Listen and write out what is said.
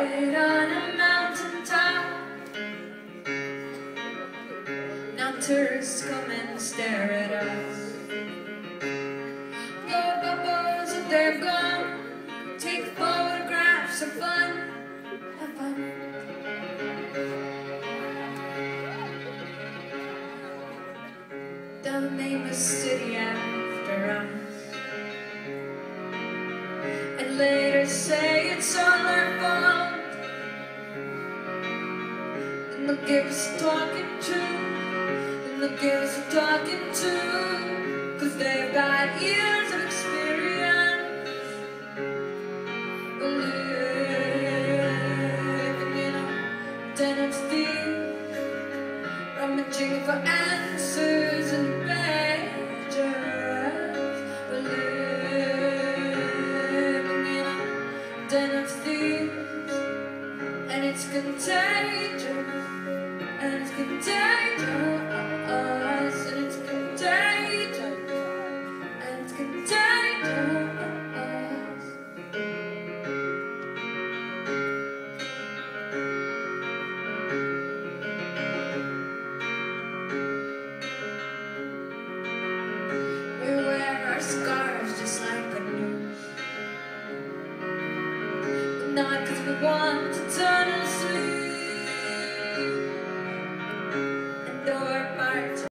Right on a mountain top, now tourists come and stare at us. Blow bubbles if they're gone, take photographs, have fun, have fun. They'll name a city after us, and later say it's all our fault. And they'll give us talking to, and they'll give us talking to, 'cause they've got years of experience living in a den of thieves, rummaging for answers and badges. We're living in a den of thieves, and it's contagious, and it's contagious, and it's contagious, and it's contagious. We wear our scars just like the news, but not 'cause we want to turn and sleep.